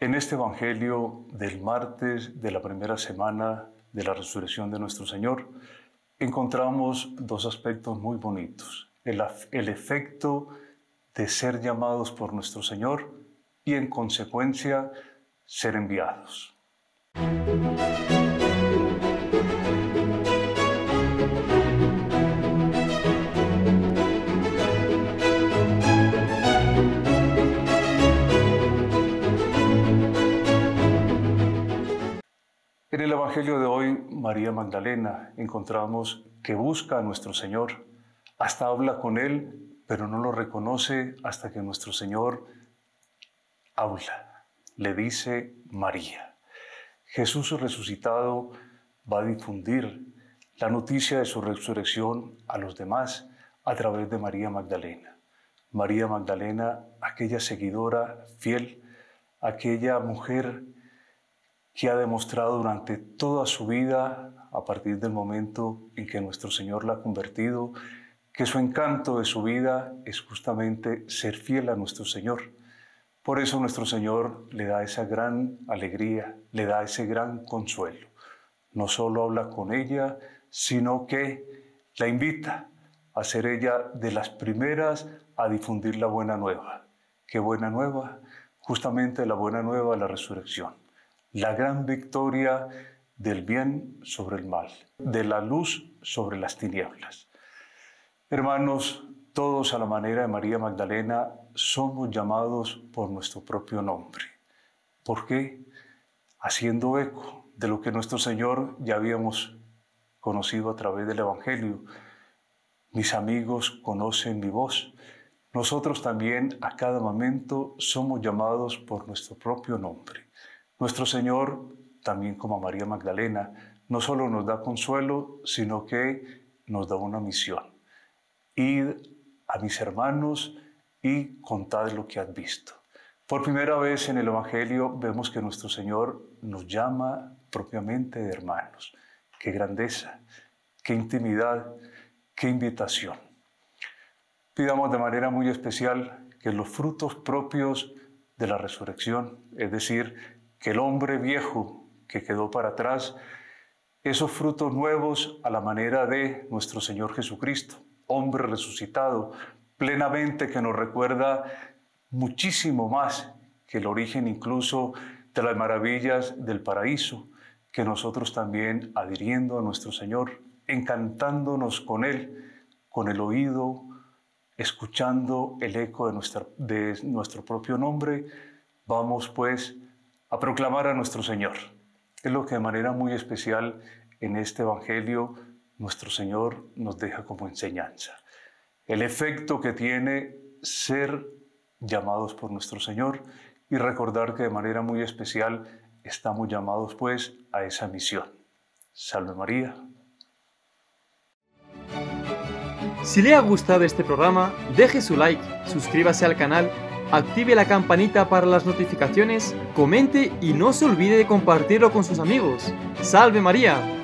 En este Evangelio del martes de la primera semana de la resurrección de nuestro Señor, encontramos dos aspectos muy bonitos. El efecto de ser llamados por nuestro Señor y, en consecuencia, ser enviados. En el Evangelio de hoy, María Magdalena, encontramos que busca a nuestro Señor, hasta habla con Él, pero no lo reconoce hasta que nuestro Señor habla, le dice María. Jesús resucitado va a difundir la noticia de su resurrección a los demás a través de María Magdalena. María Magdalena, aquella seguidora fiel, aquella mujer que ha demostrado durante toda su vida, a partir del momento en que nuestro Señor la ha convertido, que su encanto de su vida es justamente ser fiel a nuestro Señor. Por eso nuestro Señor le da esa gran alegría, le da ese gran consuelo. No solo habla con ella, sino que la invita a ser ella de las primeras a difundir la buena nueva. ¿Qué buena nueva? Justamente la buena nueva de la resurrección. La gran victoria del bien sobre el mal, de la luz sobre las tinieblas. Hermanos, todos a la manera de María Magdalena somos llamados por nuestro propio nombre. ¿Por qué? Haciendo eco de lo que nuestro Señor ya habíamos conocido a través del Evangelio. Mis amigos conocen mi voz. Nosotros también a cada momento somos llamados por nuestro propio nombre. Nuestro Señor, también como a María Magdalena, no solo nos da consuelo, sino que nos da una misión. Id a mis hermanos y contad lo que has visto. Por primera vez en el Evangelio vemos que nuestro Señor nos llama propiamente de hermanos. ¡Qué grandeza! ¡Qué intimidad! ¡Qué invitación! Pidamos de manera muy especial que los frutos propios de la resurrección, es decir, que el hombre viejo que quedó para atrás, esos frutos nuevos a la manera de nuestro Señor Jesucristo, hombre resucitado, plenamente que nos recuerda muchísimo más que el origen incluso de las maravillas del paraíso, que nosotros también adhiriendo a nuestro Señor, encantándonos con Él, con el oído, escuchando el eco de nuestro propio nombre, vamos pues a proclamar a nuestro Señor. Es lo que de manera muy especial en este Evangelio nuestro Señor nos deja como enseñanza. El efecto que tiene ser llamados por nuestro Señor y recordar que de manera muy especial estamos llamados pues a esa misión. Salve María. Si le ha gustado este programa, deje su like, suscríbase al canal, active la campanita para las notificaciones, comente y no se olvide de compartirlo con sus amigos. ¡Salve María!